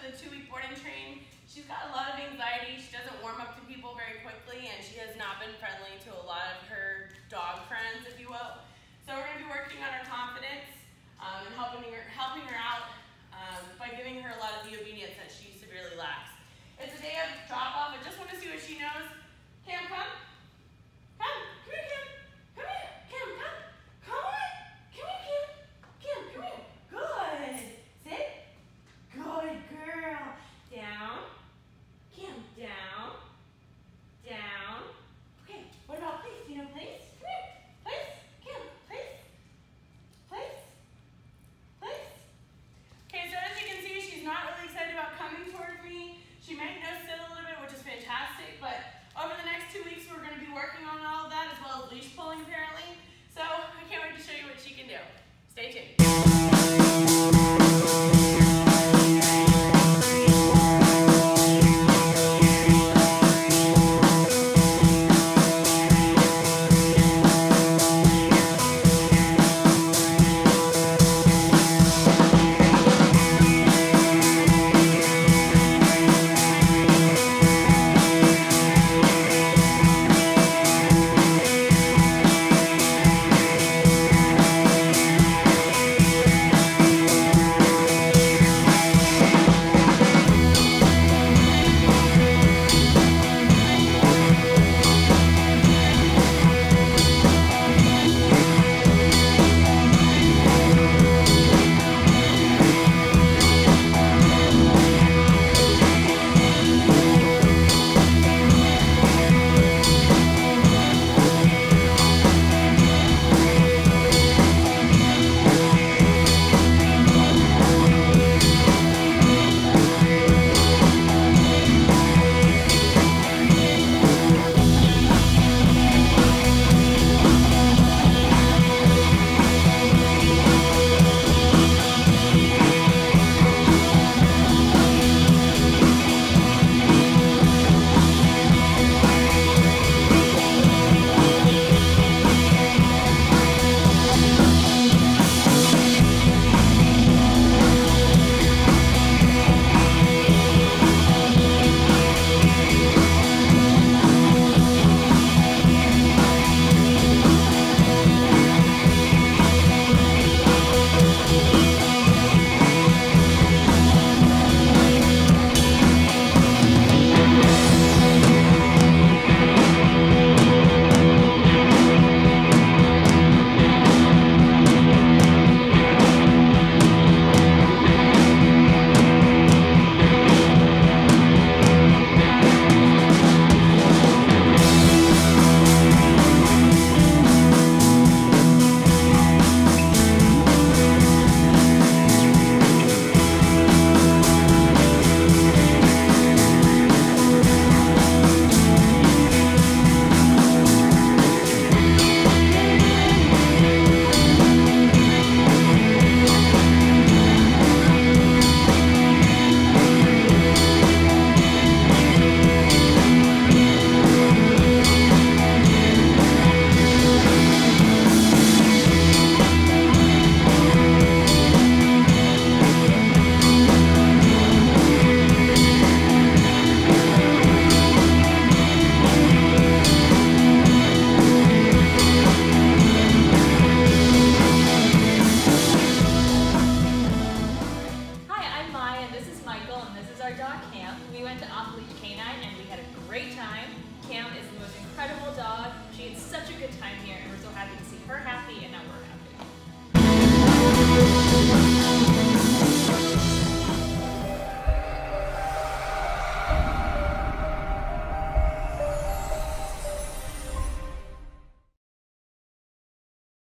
the 2-week boarding train. She's got a lot of anxiety. She doesn't warm up to people very quickly, and she has not been friendly to a lot of her dog friends, if you will. So we're going to be working on her confidence and helping her out by giving her a lot of